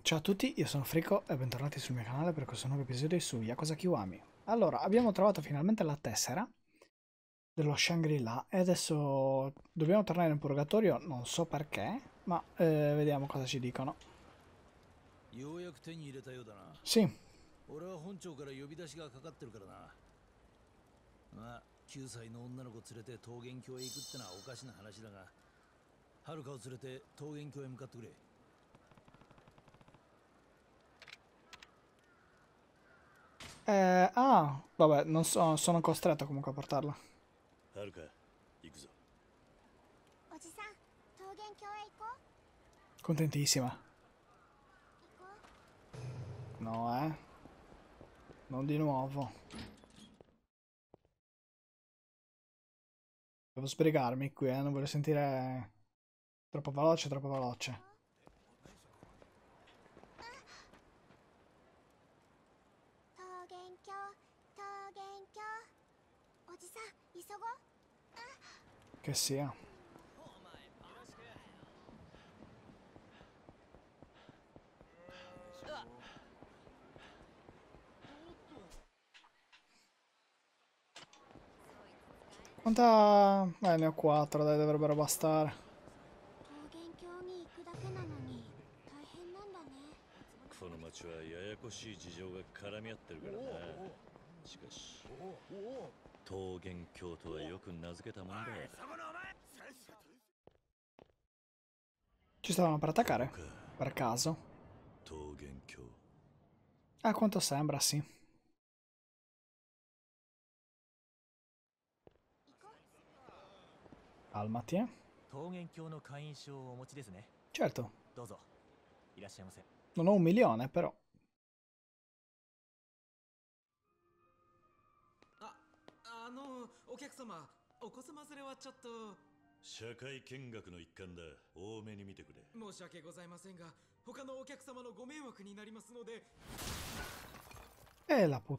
Ciao a tutti, io sono Frico e bentornati sul mio canale per questo nuovo episodio su Yakuza Kiwami. Allora, abbiamo trovato finalmente la tessera dello Shangri-La e adesso dobbiamo tornare in purgatorio, non so perché, ma vediamo cosa ci dicono. ようやく手に入れたようだな。 Sì, 俺は本庁から呼び出しがかかってるからな。まあ、9歳の女の子連れて桃源郷へ行くってのはおかしな話だが、遥を連れて桃源郷へ向かってくれ。 vabbè, non so, sono costretto comunque a portarla. はるか、行くぞ。 おじさん、桃源郷へ行こう。 Contentissima. 行こ No, non di nuovo. Devo sbrigarmi qui, non voglio sentire troppo veloce, troppo veloce. う。桃源郷、桃源郷。おじさん、急ごう。 Che sia. Quanta... ne ho 4, dai, dovrebbero bastare. 桃源郷に行くだけなのに大変なんだね。 この町はややこしい事情が絡み合ってるからな。しかし、桃源郷とはよく名付けたもんだ。 Ci stavano per attaccare? Per caso? 桃源郷。 A quanto sembra, sì. Calmati, eh. 桃源郷の会員証をお持ちですね。 Certo, どうぞいらっしゃいませ。 non ho 1 milione, però. お客様、お子様連れはちょっと。 社会見学の一環だ。多めに見てくれ。 申し訳ございませんが、他のお客様のご迷惑になりますので。 E la put...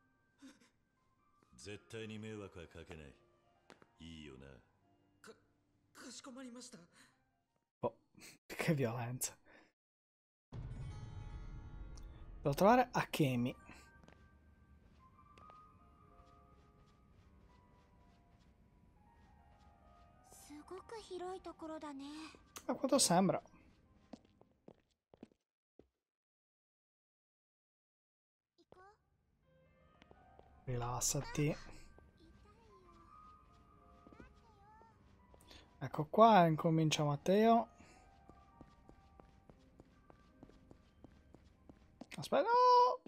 絶対に迷惑はかけない。いいよな。 かしこまりました。 Oh, che violenza. Devo trovare Akemi. すごく広いところだね。 A quanto sembra. 行こう。 Rilassati. 痛いよ。 Ecco qua, incomincia Matteo. Aspetta, no!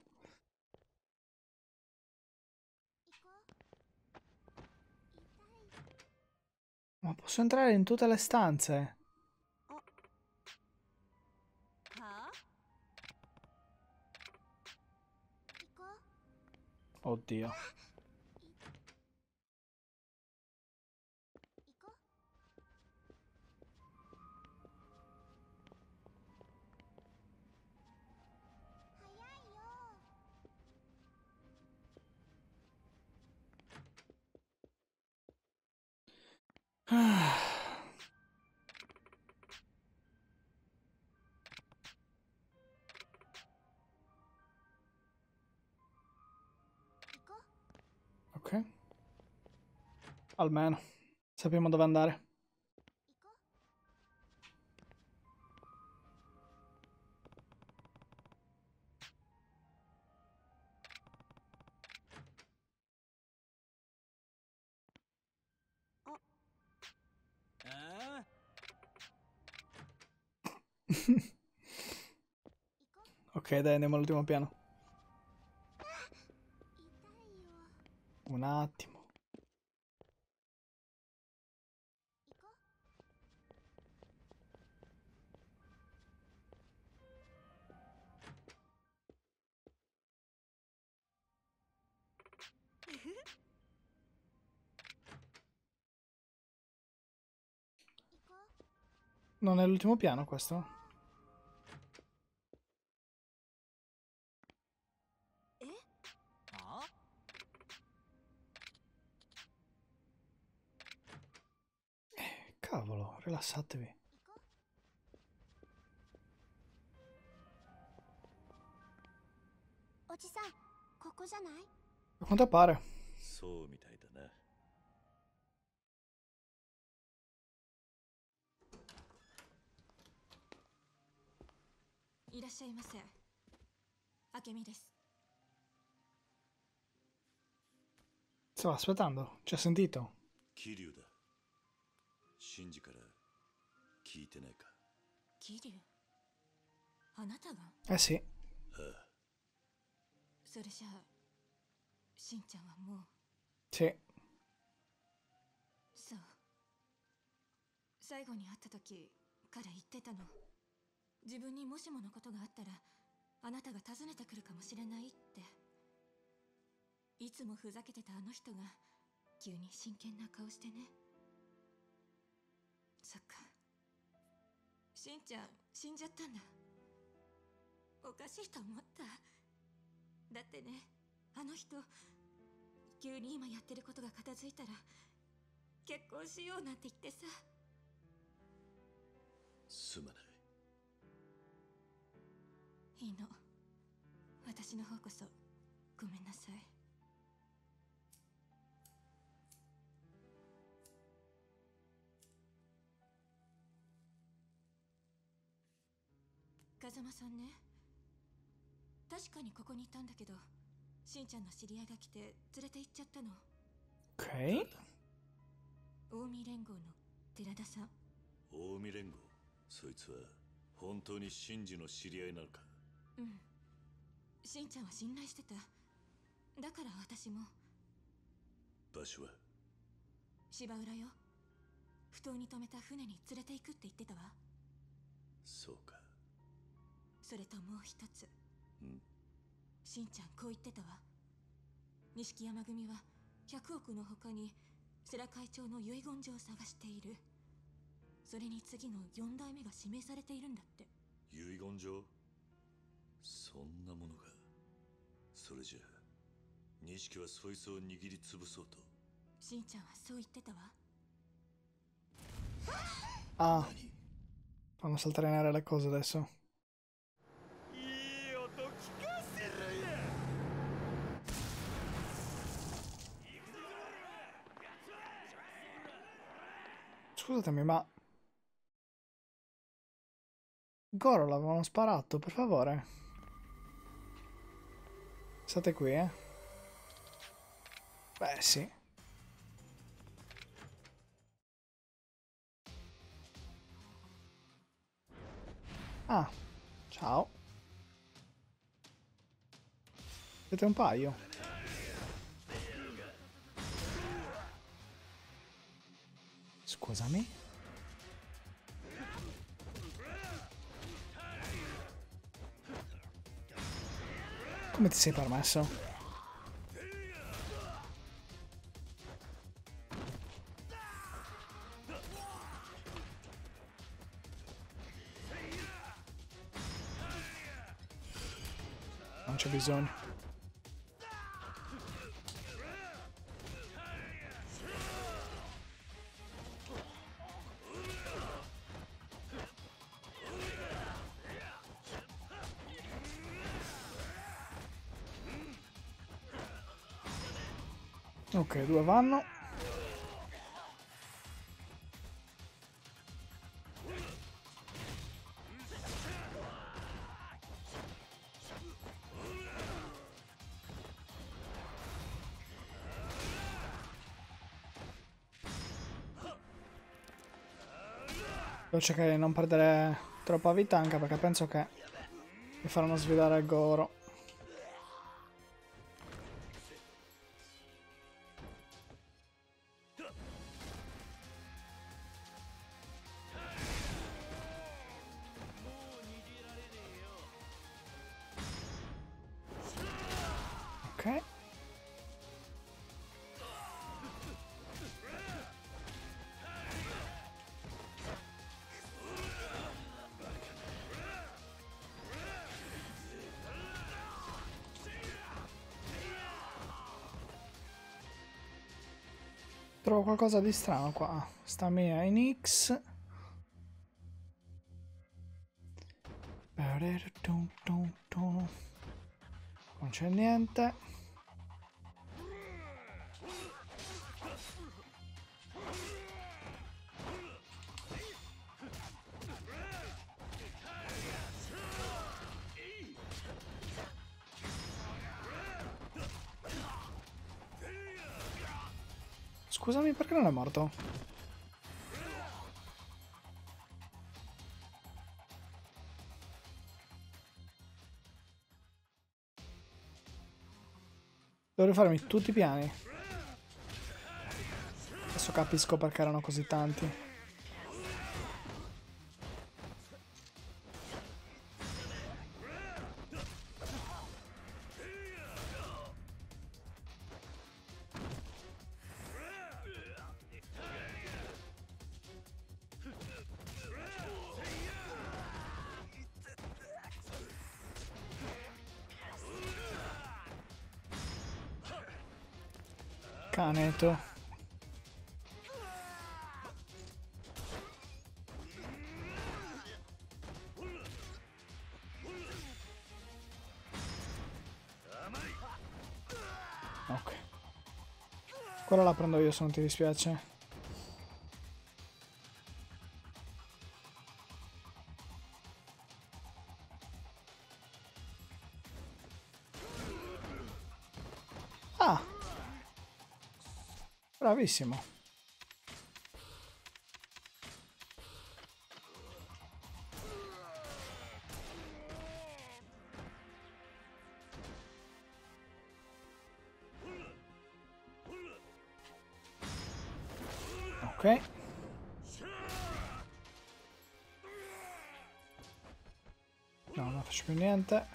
行こう。痛い。 Ma posso entrare in tutte le stanze? はあ。行こう。 Oddio. 行こう。 早いよ。 行こう。 Ok. Almeno. Sappiamo dove andare. 行こう。 ああ Ok, dai, andiamo all'ultimo piano. 痛いよ。 Un attimo. 行こう。 行こう。 Non è l'ultimo piano questo? あ Cavolo, rilassatevi. 行こう。 こじゃない？ A quanto pare. そうみたいだな。 いらっしゃいませ。明美です。 Stava aspettando. Ci ha sentito. 桐生だ。シンジから聞いてないか。 桐生、あなたが？ Eh sì. それじゃあ、しんちゃんはもう。 Sì. そう。最後に会った時から言ってたの。自分にもしものことがあったらあなたが訪ねてくるかもしれないって。いつもふざけてたあの人が急に真剣な顔してね。そっか、しんちゃん死んじゃったんだ。おかしいと思った。だってね、あの人急に今やってることが片付いたら結婚しようなんて言ってさ。 すまない。 いいの、私の方こそごめんなさい。風間さんね、確かにここにいたんだけど、しんちゃんの知り合いが来て連れて行っちゃったの。 Ok. 近江連合の寺田さん。 近江連合。そいつは本当にシンジの知り合いなのか。 うん、しんちゃんは信頼してた。だから私も。 場所は？ 芝浦よ。埠頭に止めた船に連れて行くって言ってたわ。 そうか。 それともう一つ。しんちゃんこう言ってたわ。錦山組は100億の他に世良会長の遺言状を探している。それに次の4代目が指名されているんだって。 遺言状？そんなものが。それじゃあ錦はそいつを握りつぶそうと。 しんちゃんはそう言ってたわ。 Ah. Fanno saltare in aria le cose adesso. いい音聞かせるや。 Scusatemi, ma Goro l'avevano sparato, per favore. State qui, eh? Beh, sì. Ah, ciao. Siete un paio. Scusami. Come ti sei permesso? Non c'è bisogno. Ok, due vanno. Devo cercare di non perdere troppa vita, anche perché penso che mi faranno sfidare Goro. Ok. Trovo qualcosa di strano qua. Stamina in X. Non c'è niente. Scusami, perché non è morto? Devo rifarmi tutti i piani. Adesso capisco perché erano così tanti. Caneto. Ok. Quella la prendo io se non ti dispiace. Ah! Bravissimo. Ok. No, non faccio più niente.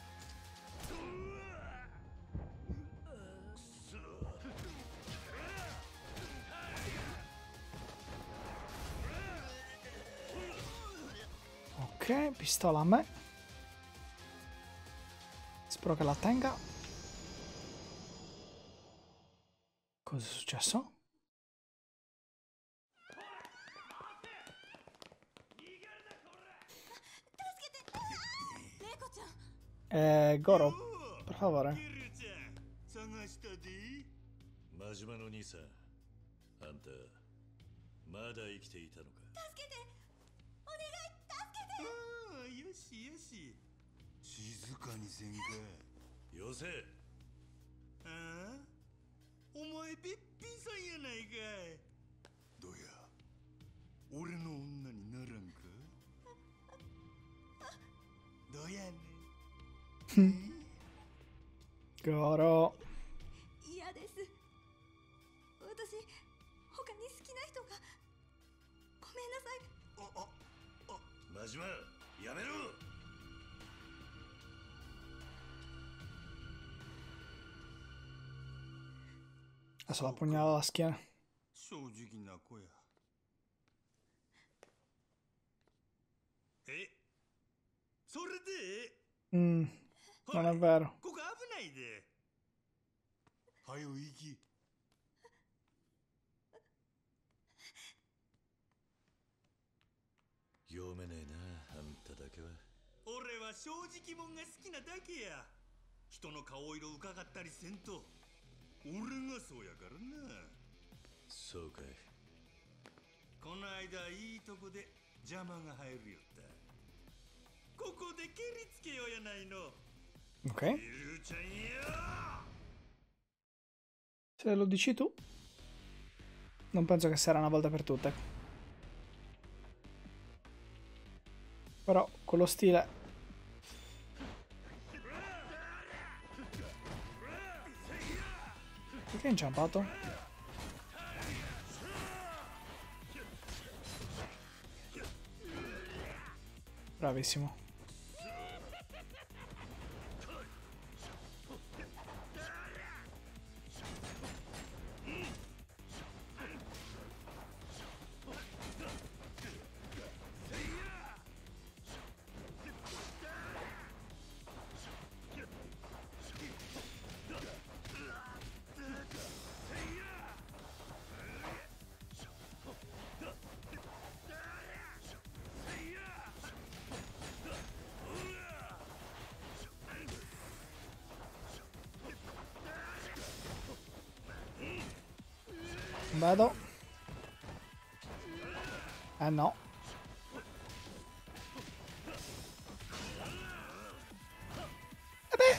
Ok, pistola a me. Spero che la tenga. Cosa è successo? Goro, per favore. 探したで。 真島の兄さん、あんたまだ生きていたのか。 ああ、よしよし。静かにせんか。 よせ。 ああ、お前べっぴんさんやないかい。どうや、俺の女にならんか。どうやねん。 Goro. 嫌です。私他に好きな人が。ごめんなさい。 真島、やめろ。 Adesso la pugnala alla schiena. 正直な子や。え、それで Non è vero. ここ危ないで。はよ行き。 読めねえな、あんただけは。 俺は正直者が好きなだけや。人の顔色伺ったりせんと。俺がそうやからな。 そうかい。 この間いいとこで邪魔が入るよった。ここで蹴りつけようやないの。 Ok. イルちゃんよ。 Se lo dici tu. Non penso che sarà una volta per tutte. Però con lo stile. Perché è inciampato? Bravissimo. Vado. No. Beh.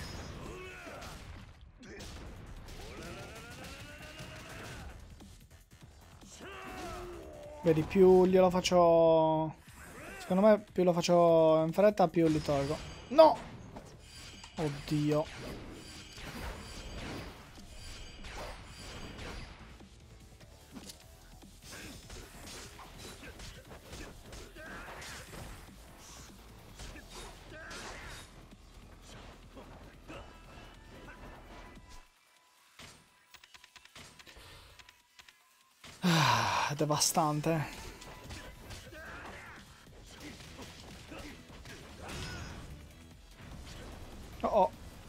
Vedi, più glielo faccio... Secondo me più lo faccio in fretta, più li tolgo. No! Oddio. Ah, devastante. Oh oh.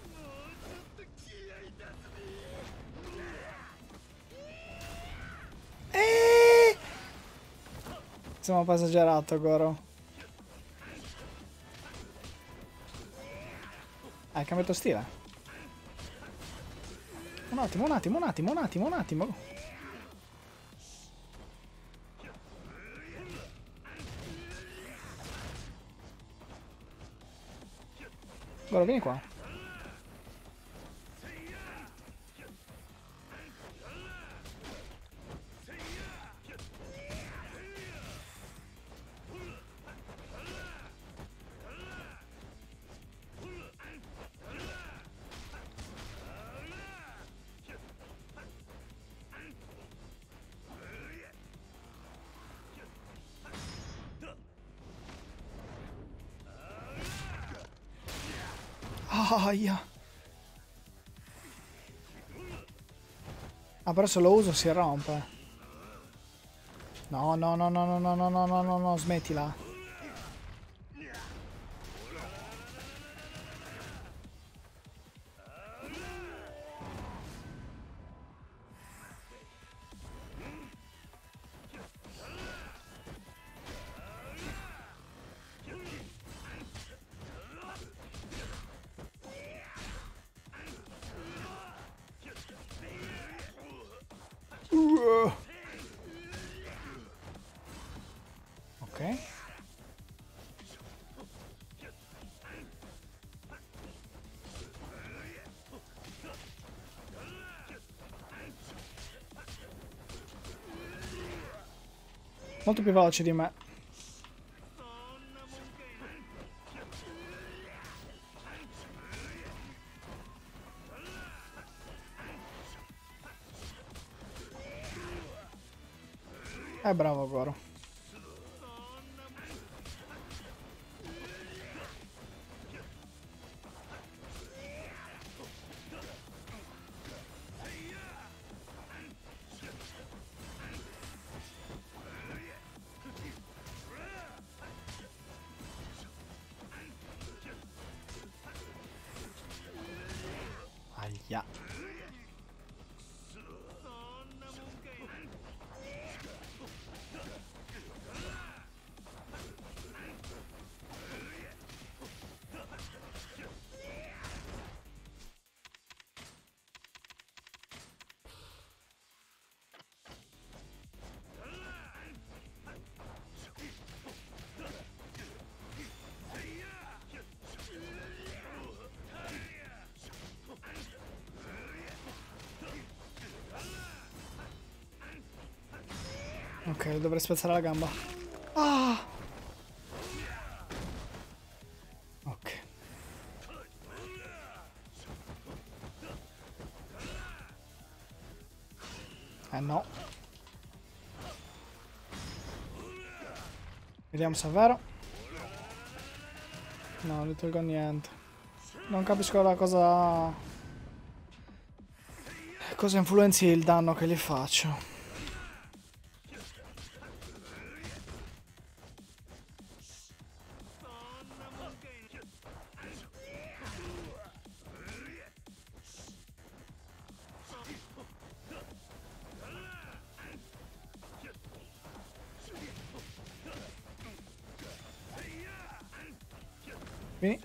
Siamo un po' esagerato, Goro. Hai cambiato stile? Un attimo, un attimo, un attimo, un attimo, un attimo. Goro, vieni qua. Aia. Ah, però se lo uso si rompe. No, no, no, no, no, no, no, no, no, no, no, smettila. Ok. Molto più veloce di me. Bravo, Goro. Aia. Ok, dovrei spezzare la gamba. Ah! Ok. No. Vediamo se è vero. No, non gli tolgo niente. Non capisco la cosa... Cosa influenzi il danno che gli faccio. Vieni.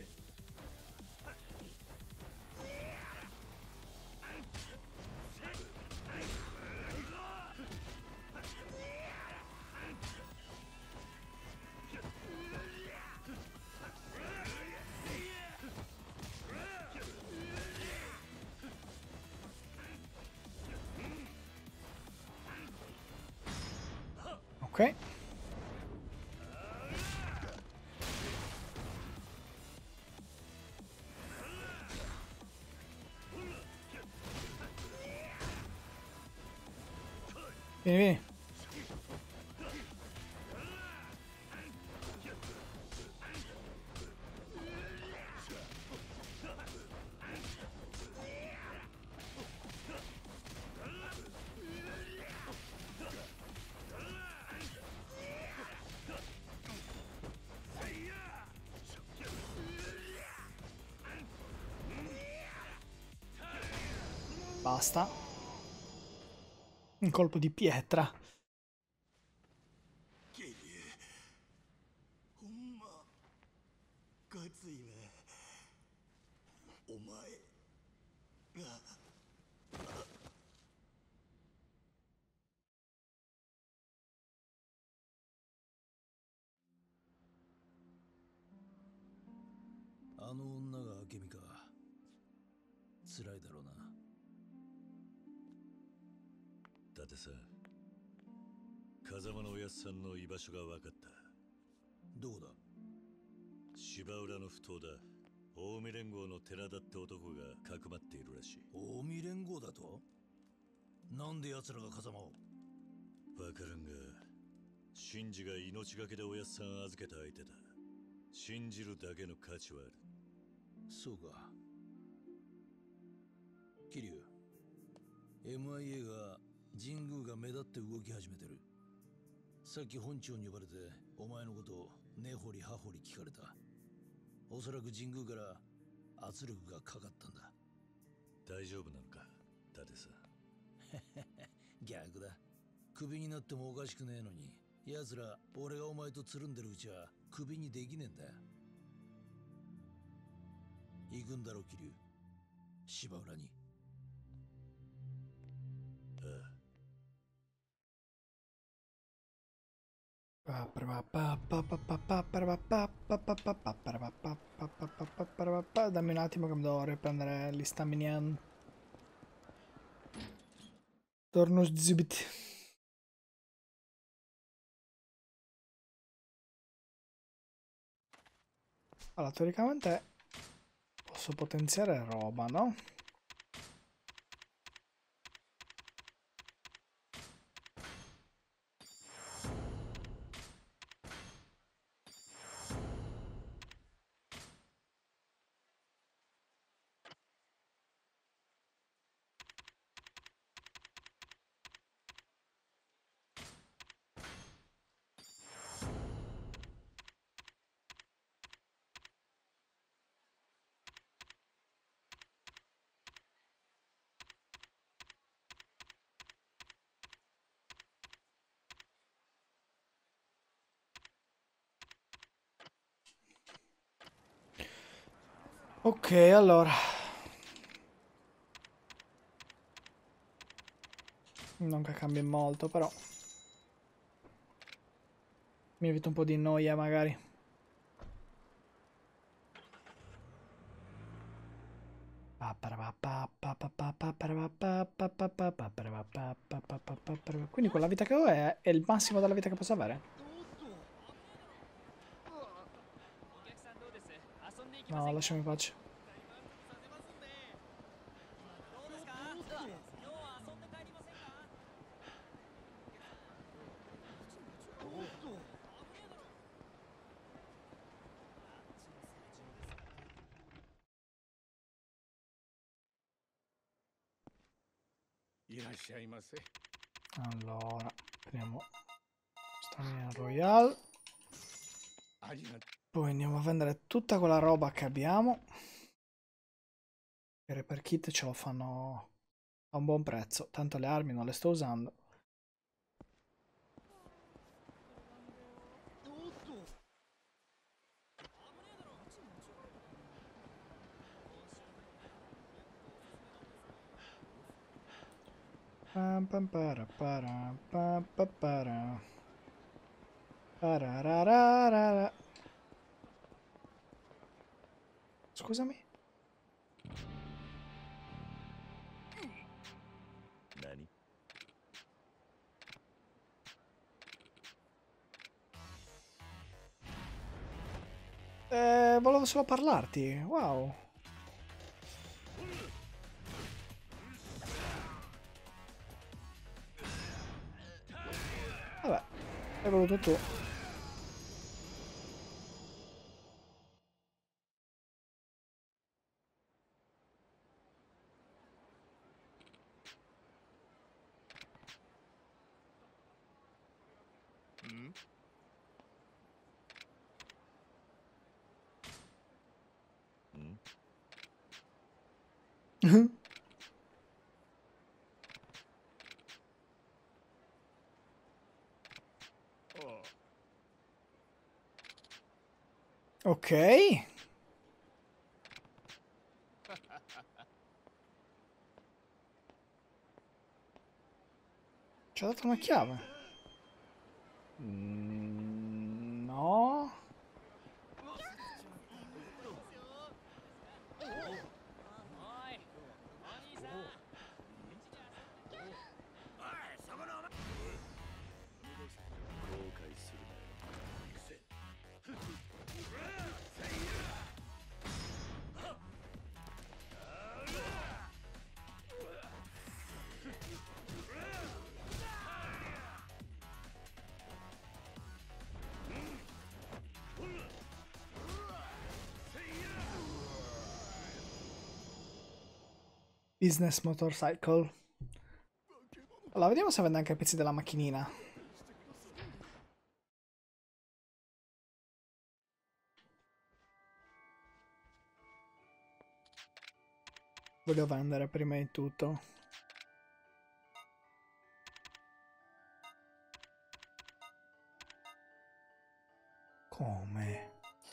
Ok. Ok. Vieni, vieni. Basta. Un colpo di pietra. キリほんまかついねお前があの女が明美か。辛いだろうな。だってさ、風間のおやっさんの居場所が分かった。どこだ？芝浦の不当だ。近江連合の寺田って男がかくまっているらしい。近江連合だと？なんで奴らが風間を？分からんが、シンジが命がけでおやっさん預けた相手だ。信じるだけの価値はある。そうか。桐生、MIA が神宮が目立って動き始めてる。さっき本庁に呼ばれてお前のことを根掘り葉掘り聞かれた。おそらく神宮から圧力がかかったんだ。大丈夫なのか、伊達さん。逆だ。クビになってもおかしくねえのに、奴ら俺がお前とつるんでるうちはクビにできねえんだよ。行くんだろ桐生、芝浦に。 Dammi un attimo che mi devo riprendere gli staminian. Torno zibit. Allora, teoricamente posso potenziare roba, no? Ok, allora. Non che cambi molto, però. Mi evito un po' di noia, magari. Quindi quella vita che ho è il massimo della vita che posso avere? No, lasciami in pace. Allora, prendiamo Stamina Royale. Poi andiamo a vendere tutta quella roba che abbiamo. I repair kit ce lo fanno a un buon prezzo. Tanto le armi non le sto usando. Pam pam para para pam pam para. Pararararara. Scusami. Nani? Volevo solo parlarti. Wow. Vabbè, hai voluto tu. Ok. Ci ha dato una chiave. No. Business Motorcycle. Allora, vediamo se vende anche pezzi della macchinina. Voglio vendere prima di tutto. Come?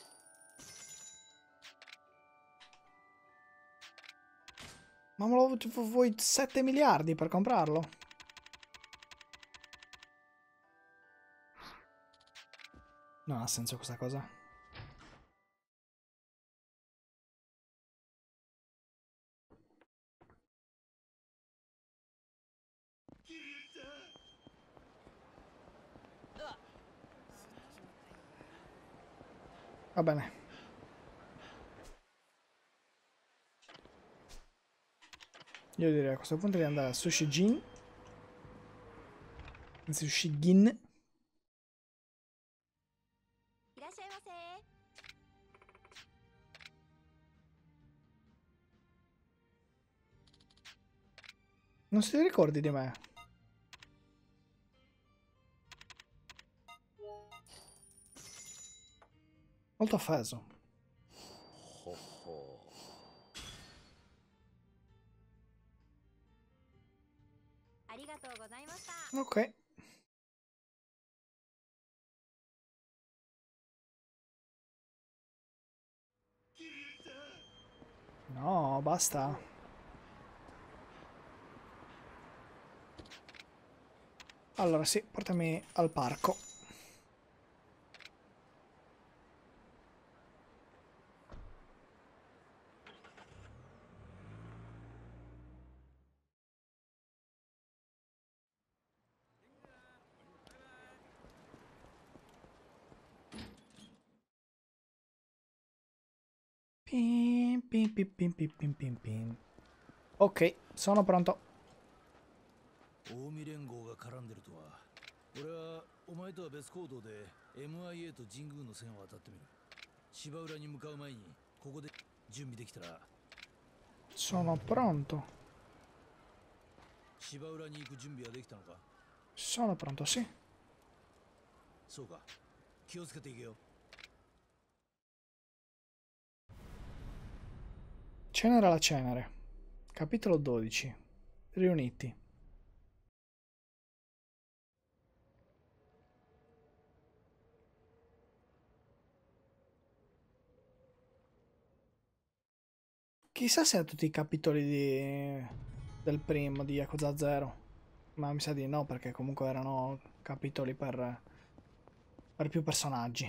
Ma vuoi 7 miliardi per comprarlo? Non ha senso questa cosa. Va bene. Io direi a questo punto di andare a Sushi Gin. Sushi Gin. いらっしゃいませ。 Non si ricordi di me? Molto offeso. Ok. No, basta. Allora sì, portami al parco. Pim, pim, pim, pim, pim, pim, pim, pim. Ok, sono pronto. 近江連合が絡んでるとは。俺はお前とは別行動で MIA と神宮の線を渡ってみる。芝浦に向かう前にここで準備できたら。 Sono pronto. 芝浦に行く準備はできたのか？ Sono pronto, sì. そうか。気をつけていけよ。 Cenere alla cenere. Capitolo 12. Riuniti. Chissà se ha tutti i capitoli del primo di Yakuza 0. Ma mi sa di no, perché comunque erano capitoli per più personaggi.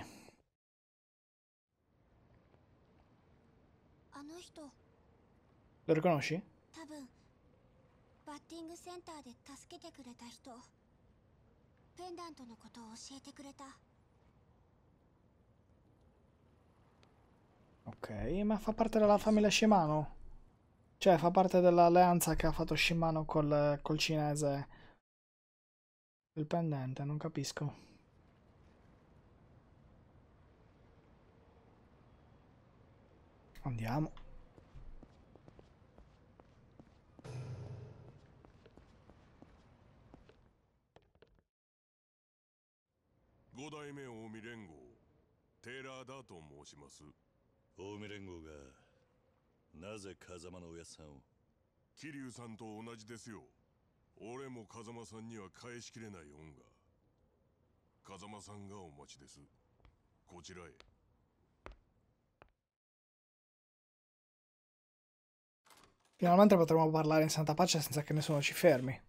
あの人、 Lo riconosci? 多分バッティングセンターで助けてくれた人。ペンダントのことを教えてくれた。 Ok, ma fa parte della famiglia Shimano? Cioè, fa parte dell'alleanza che ha fatto Shimano col cinese. Il pendente, non capisco. Andiamo. 5代目近江連合テーラーだと申します。 近江連合がなぜ風間のおやっさんを。 桐生さんと同じですよ。俺も風間さんには返しきれない恩が。風間さんがお待ちです。こちらへ。 Finalmente potremo parlare in santa pace senza che nessuno ci fermi.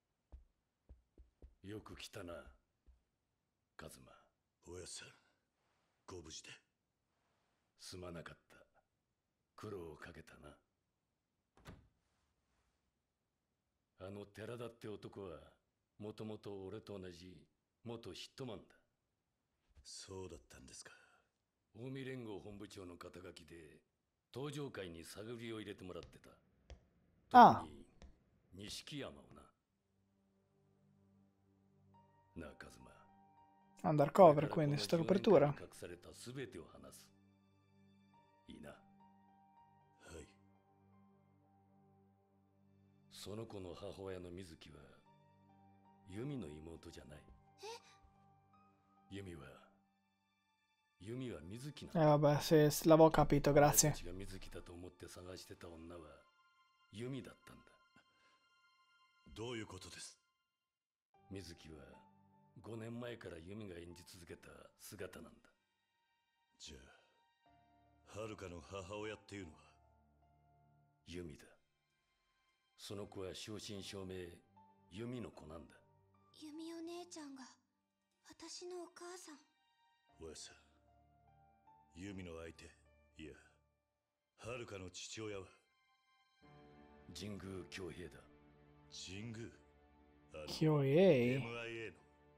よく来たな、カズマ。おやっさん、ご無事で。すまなかった。苦労をかけたな。あの寺田って男は、もともと俺と同じ元ヒットマンだ。そうだったんですか。近江連合本部長の肩書きで、登場会に探りを入れてもらってた。 ああ。 特に錦山をな。なあ、カズマ。 Undercover, quindi, sotto copertura. 隠されたすべてを話す。いいな。はい。その子の母親の水木は、ユミの妹じゃない。ユミは水木なの。 Vabbè, sì, l'avevo capito, grazie. 私が水木だと思って探してた女は、ユミだったんだ。どういうことです？水木は5年前からユミが演じ続けた姿なんだ。じゃあ、はるかの母親っていうのはユミだ。その子は正真正銘ユミの子なんだ。 ユミお姉ちゃんが私のお母さん。 おやさん、ユミの相手、いや、はるかの父親は神宮恭平だ。神宮 Kyoei. MIA の。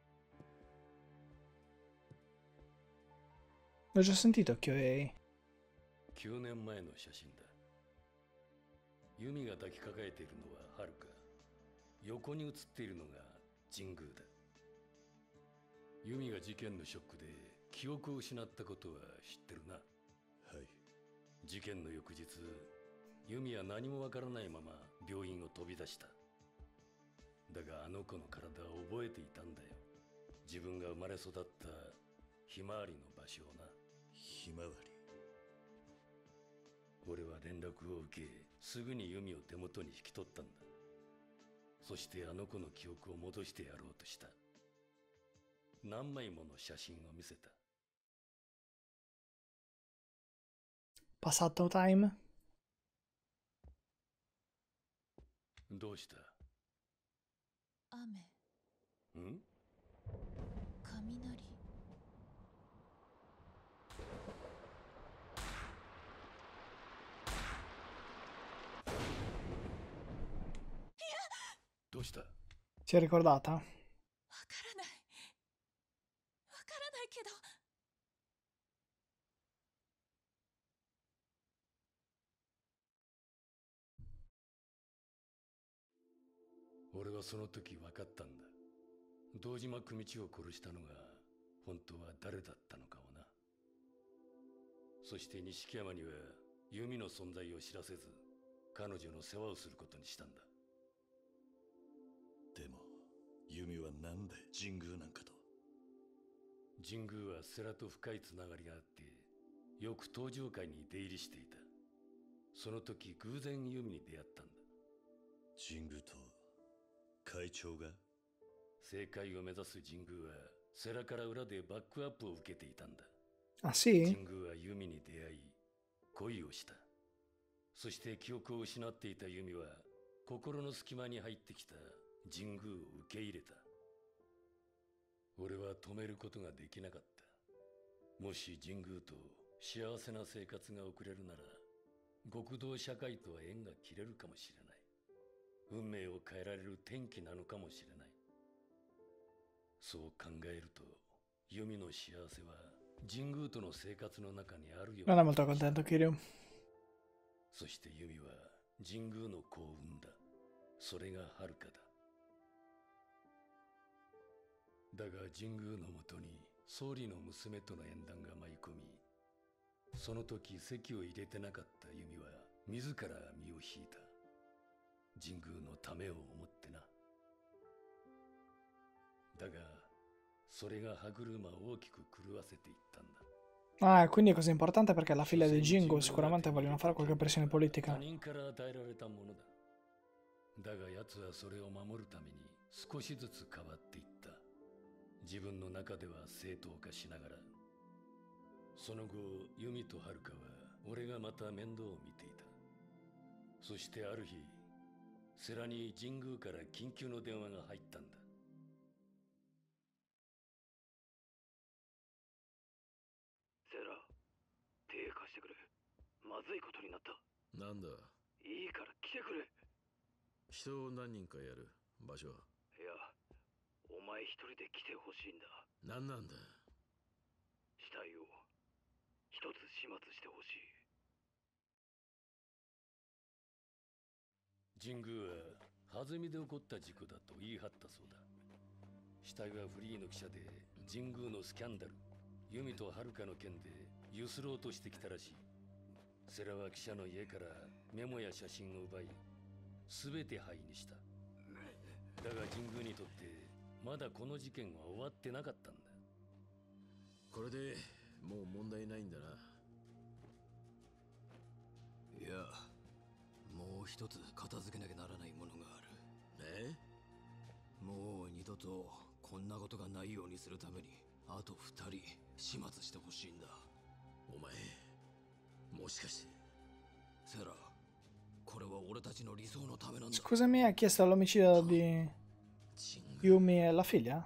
L'ho già sentito Kyoei. 9年前の写真だ。ユミが抱きかかえているのははるか。横に写っているのが神宮だ。ユミが事件のショックで記憶を失ったことは知ってるな。はい。事件の翌日、ユミは何もわからないまま病院を飛び出した。だがあの子の体は覚えていたんだよ。自分が生まれ育ったひまわりの場所をな。ひまわり。俺は連絡を受け、すぐにユミを手元に引き取ったんだ。そしてあの子の記憶を戻してやろうとした。何枚もの写真を見せた。 Passato time? どうした？ 雨。 ん？ 雷。 どうした？ Si è ricordata? わからない。わからないけど。 俺はその時分かったんだ。堂島組長を殺したのが本当は誰だったのかをな。そして錦山にはユミの存在を知らせず、彼女の世話をすることにしたんだ。でもユミはなんで神宮なんかと。神宮は世良と深いつながりがあって、よく登場会に出入りしていた。その時偶然ユミに出会ったんだ。神宮と会長が？政界を目指す神宮は世良から裏でバックアップを受けていたんだ。 Ah sì? 神宮はユミに出会い恋をした。そして記憶を失っていたユミは心の隙間に入ってきた神宮を受け入れた。俺は止めることができなかった。もし神宮と幸せな生活が送れるなら、極道社会とは縁が切れるかもしれない。運命を変えられる転機なのかもしれない。そう考えると、ユミの幸せは神宮との生活の中にあるよ。 Non è molto contento Kiryu. そしてユミは神宮の子を産んだ。それがはるかだ。だが神宮のもとに総理の娘との縁談が舞い込み、その時籍を入れてなかったユミは自ら身を引いた。神宮のためを思ってな。だがそれが歯車を大きく狂わせていったんだ。 Ah, quindi è così importante perché la figlia di Jingo sicuramente vogliono fare qualche pressione politica. 他人から与えられたものだ。だが奴はそれを守るために少しずつ変わっていった。自分の中では正当化しながら。その後、ユミとハルカは俺がまた面倒を見ていた。そしてある日、世良に神宮から緊急の電話が入ったんだ。 セラ、手貸してくれ。まずいことになった。 なんだ、 いいから来てくれ。 人を何人かやる場所は？ いや、お前一人で来てほしいんだ。 何なんだ？ 死体を一つ始末してほしい。 神宮は弾みで起こった事故だと言い張ったそうだ。死体はフリーの記者で神宮のスキャンダル、ユミとハルカの件でゆすろうとしてきたらしい。セラは記者の家からメモや写真を奪い、全て灰にした。だが神宮にとってまだこの事件は終わってなかったんだ。 これでもう問題ないんだな。 いや、もう一つ片付けなきゃならないものがある。もう二度とこんなことがないようにするためにあと二人始末してほしいんだ。 お前、もしかして。 セラ、これは俺たちの理想のためなんだ。 Scusami, ha chiesto l'omicidio di Yumi e la figlia?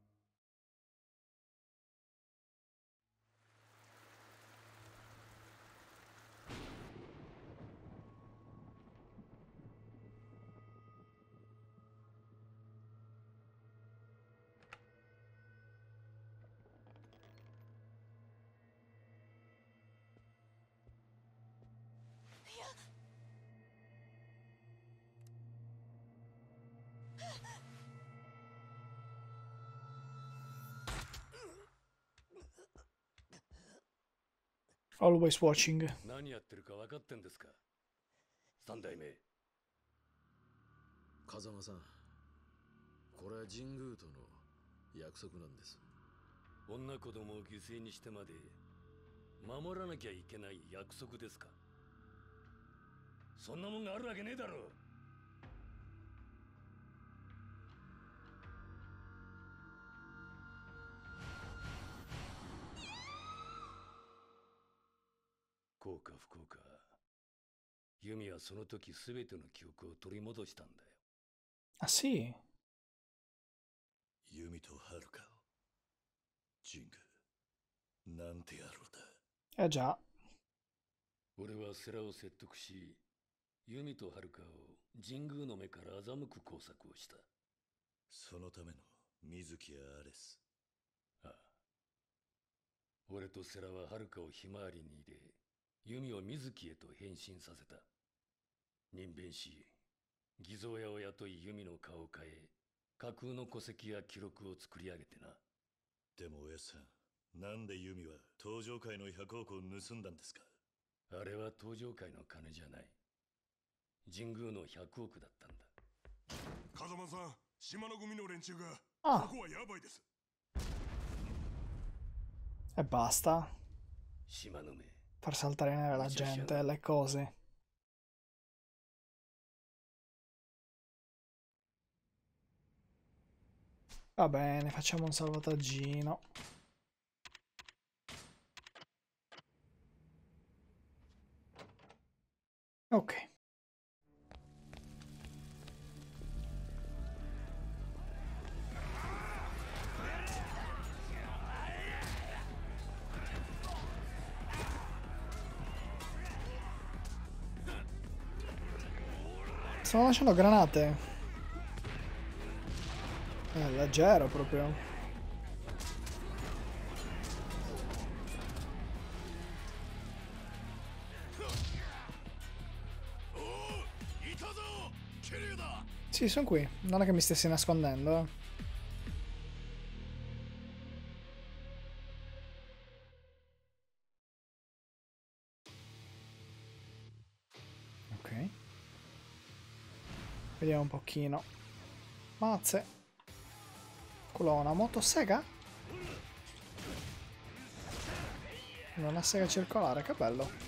Always watching. 何やってるか分かってんですか、三代目。 風間さん、これは神宮との約束なんです。 女子供を犠牲にしてまで守らなきゃいけない約束ですか。そんなもんがあるわけねえだろ。幸か不幸か、ユミはその時全ての記憶を取り戻したんだよ。 Ah sì? ユミとハルカを神宮なんて野郎だ。 Eh già. 俺はセラを説得し、ユミとハルカを神宮の目から欺く工作をした。 そのための水木やアレス。 ああ。俺とセラはハルカをひまわりに入れ、ユミを水木へと変身させた。人弁し、偽造屋を雇いユミの顔を変え、架空の戸籍や記録を作り上げてな。 でもおやさん、なんでユミは登場界の100億を盗んだんですか？ あれは登場界の金じゃない。神宮の100億だったんだ。 風間さん、島の組の連中が、 あここはやばいです。 E basta. 島の目。 Far saltare nera la gente, le cose. Va bene, facciamo un salvataggino. Ok. Stanno lanciando granate. Leggero proprio. Sì, sono qui. Non è che mi stessi nascondendo, eh. Ok. Vediamo un pochino. Mazze. Quello ha una motosega? Una sega circolare, che bello.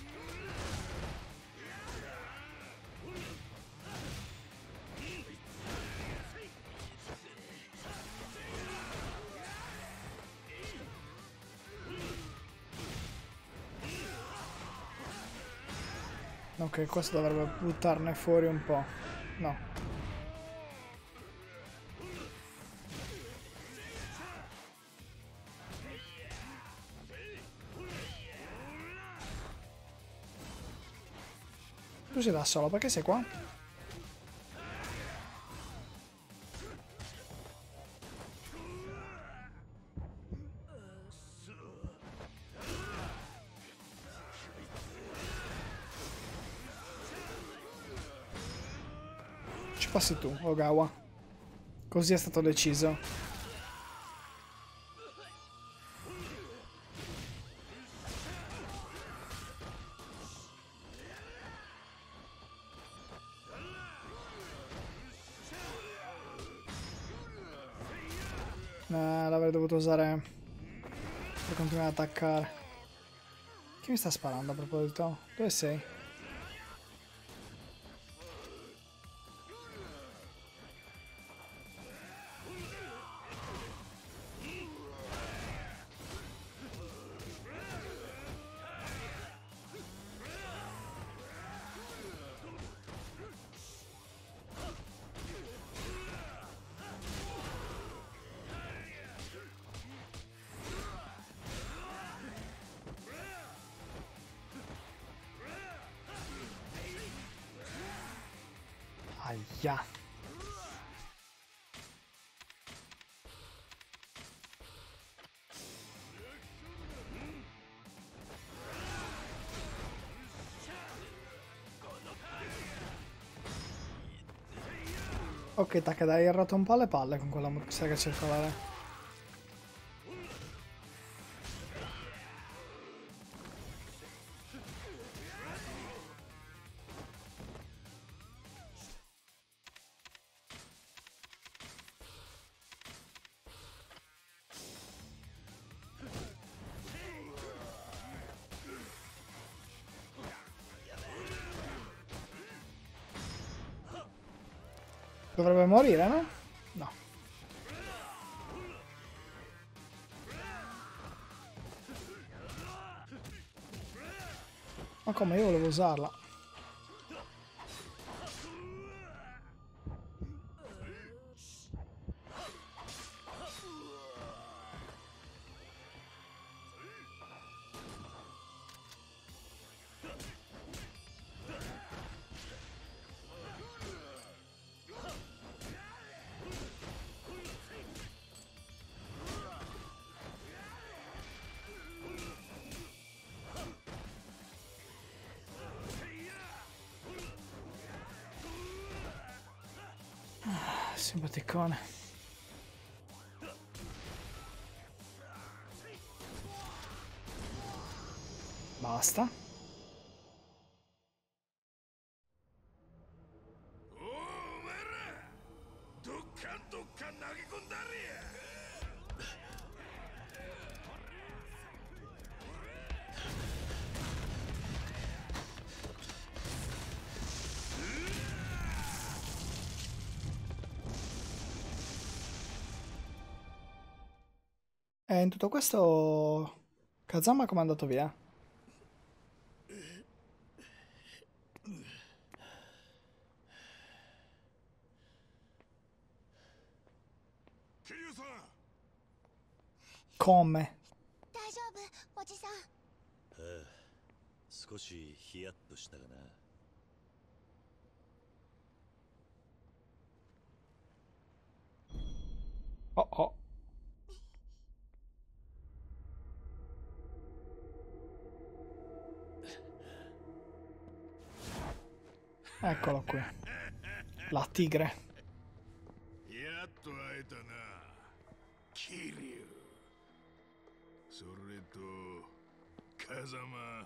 Ok, questo dovrebbe buttarne fuori un po'. No. Tu sei da solo, perché sei qua? Ci passi tu, Ogawa. Così è stato deciso. L'avrei dovuto usare per continuare ad attaccare. Chi mi sta sparando a proposito? Dove sei? Aia. Ok, tacca, dai, hai rotto un po' le palle con quella sega circolare. Dovrebbe morire, no? No. Ma come? Io volevo usarla. Simpaticone. Basta. E in tutto questo Kazama come è andato via? Come? 大丈夫おじさん。 ああ、少しヒヤッとしたがな。 Oh oh. Eccolo qui. La tigre. それと風間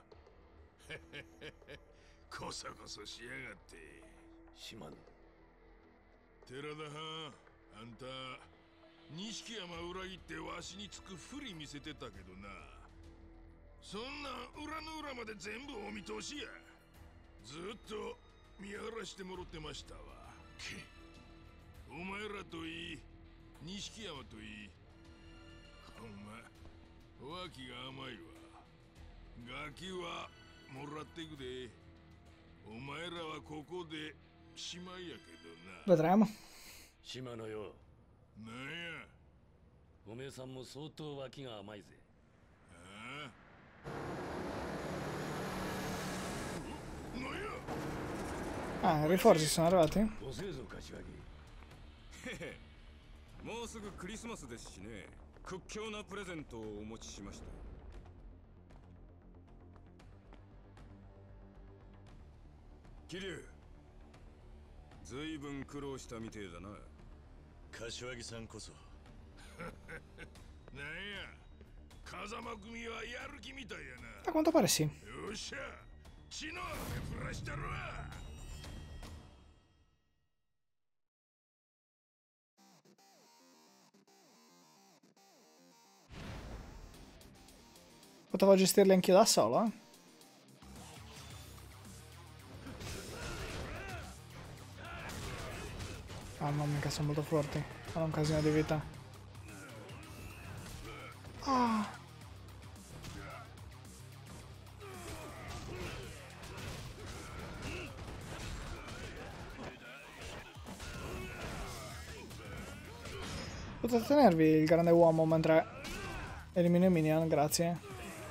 こそこそしやがって島野。 寺田はん、あんた錦山裏切ってわしにつくふり見せてたけどな、そんな裏の裏まで全部お見通しや。ずっと見張らしてもろってましたわ。お前らといい錦山といい、ほんま脇が甘いわ。ガキはもらっていくで。お前らはここでしまいやけどな。 Vedremo. 島野よ、 なんや。 おめえさんも相当脇が甘いぜ。 Ah, i rinforzi sono arrivati? 遅えぞ柏木。 もうすぐクリスマスですしね、屈強なプレゼントをお持ちしました。桐生、ずいぶん苦労したみてえだな。 柏木さんこそなんや、風間組はやる気みたいやな。 A quanto pare sì. よっしゃ、血の雨降らしたるわ。 Potevo gestirli anch'io da solo, eh? Ah no, mica sono molto forti. Hanno un casino di vita. Ah! Potete tenervi il grande uomo mentre elimino i minion, grazie.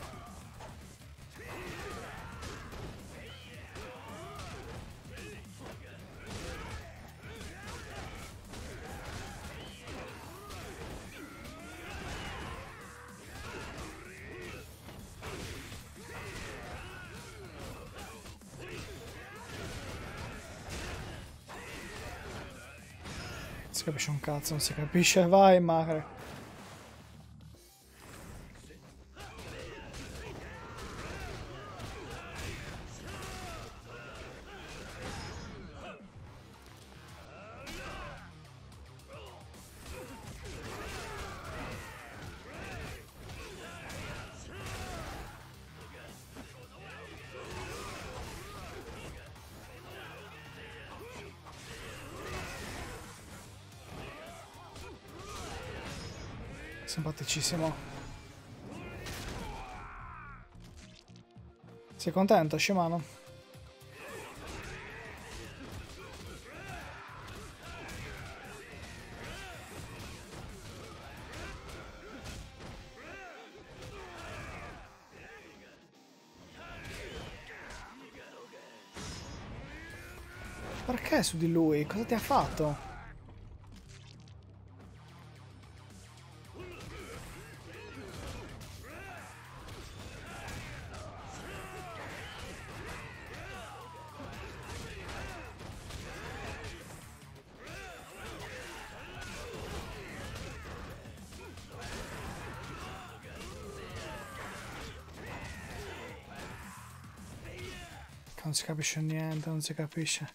Non si capisce un cazzo, non si capisce, vai Macre. Simpaticissimo. Sei contento, Shimano? Perché su di lui? Cosa ti ha fatto? Non si capisce niente, non si capisce.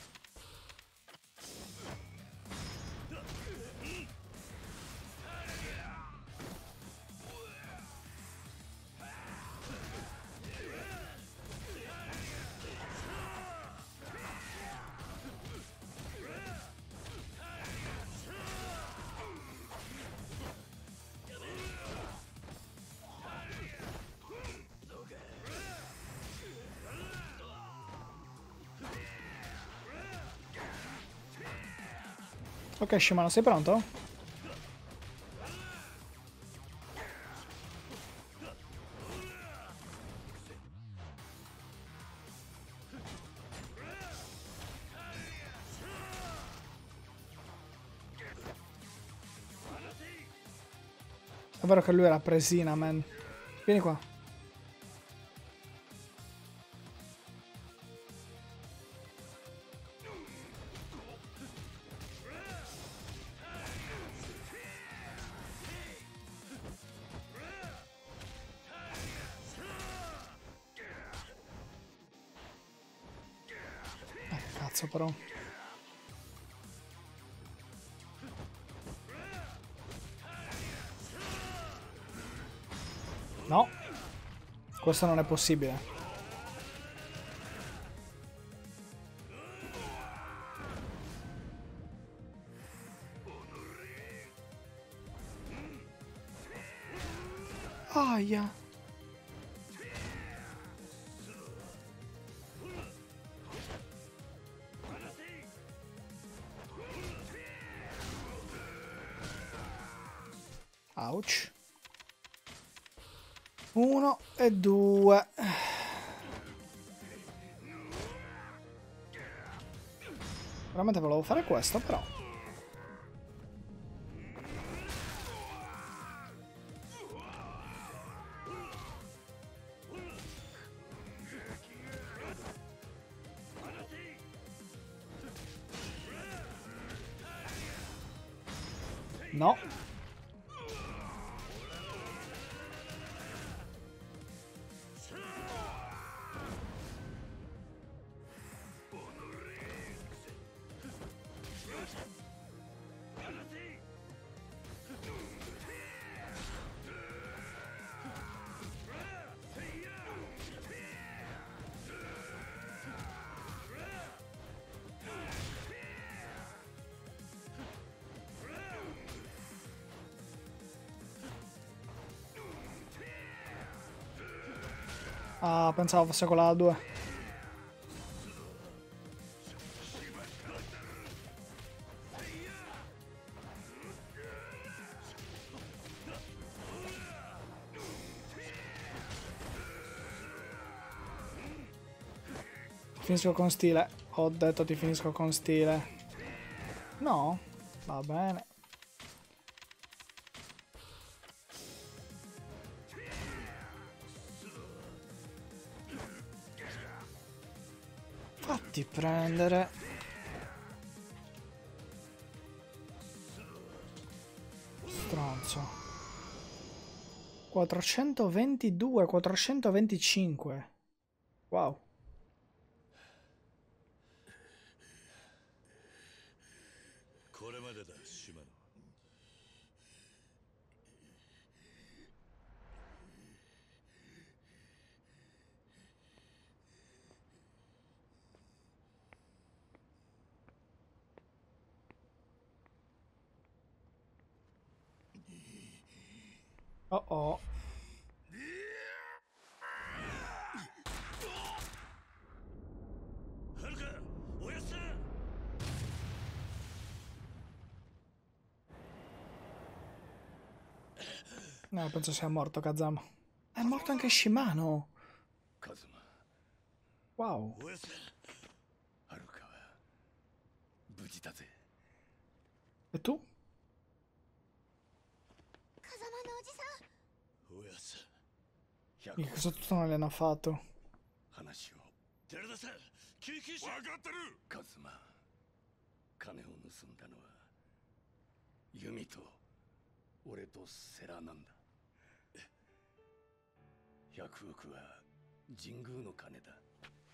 Ok, Shimano, sei pronto? È vero che lui era presina, man. Vieni qua. cazzo però. No. Questo non è possibile. Aia. Ouch. 1 e 2. Veramente volevo fare questo, però. No. Ah, pensavo fosse quella da 2. Finisco con stile. Ho detto ti finisco con stile. No? Va bene. Fatti prendere. Stronzo. 422, 425. Wow. これまでだ、島野。 Oh oh. No, penso sia morto Kazama. È morto anche Shimano. Wow. E tu? Cosa tutto non le hanno fatto? 寺田さん、救急車。分かってる。カズマ、金を盗んだのはユミと俺とセラなんだ。100億は神宮の金だ。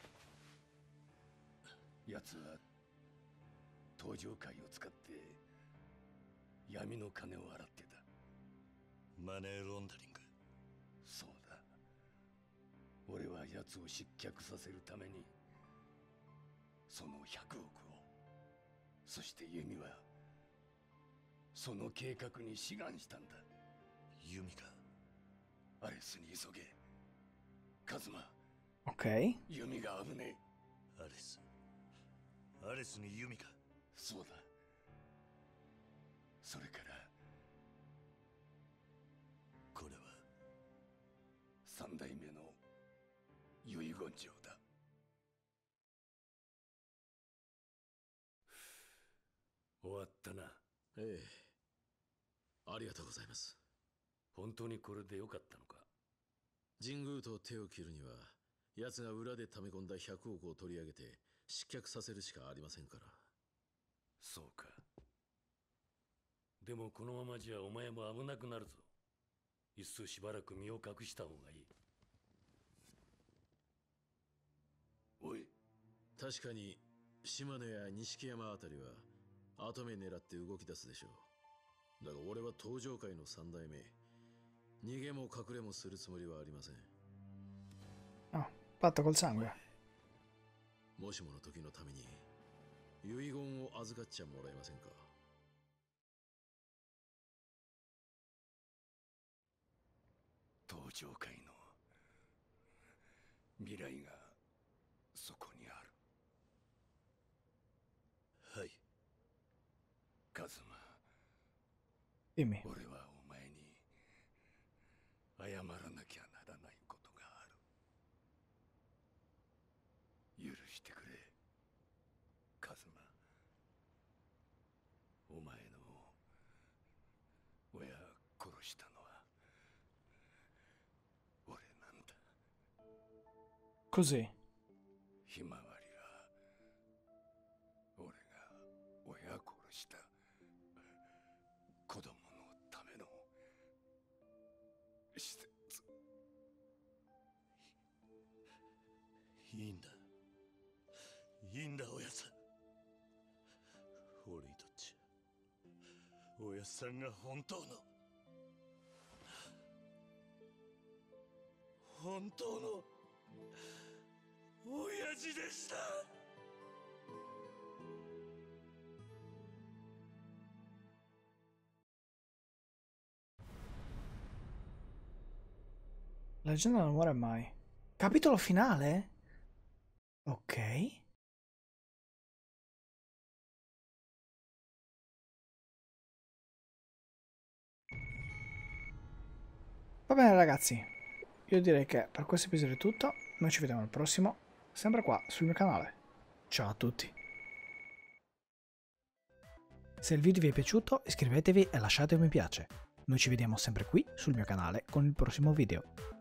奴は登場会を使って闇の金を洗ってた。 マネーロンダリング。 そうだ。俺は奴を失脚させるためにその100億を、そしてユミはその計画に志願したんだ。 ユミか。 アレスに急げ。カズマ。 Ok。 ユミが危ねえ。アレス。アレスにユミか。 そうだ。それからこれは三代目の遺言状だ。終わったな。 ええ。ありがとうございます。 本当にこれでよかったのか。 神宮と手を切るには、奴が裏で溜め込んだ100億を取り上げて失脚させるしかありませんから。 そうか。でもこのままじゃお前も危なくなるぞ。いっそしばらく身を隠した方がいい。おい。 確かに島根や錦山あたりは後目狙って動き出すでしょう。だが俺は東上界の三代目。逃げも隠れもするつもりはありません。 Ah, patto col sangue. もしもの時のために遺言を預かっちゃもらえませんか。 東上界の未来がそこにある。 はい。 カズマ。 Dimmi. 俺はお前に謝らなきゃならないことがある。許してくれ、カズマ。お前の親殺したのは俺なんだ。 Così. ひまわりは俺が親殺した子供のための施設。 いいんだ。いいんだ、おやさん。俺にとっちゃおやさんが本当の親父でした。 La leggenda non muore mai. Capitolo finale? Ok. Va bene ragazzi, io direi che per questo episodio è tutto. Noi ci vediamo al prossimo, sempre qua sul mio canale. Ciao a tutti. Se il video vi è piaciuto iscrivetevi e lasciate un mi piace. Noi ci vediamo sempre qui sul mio canale con il prossimo video.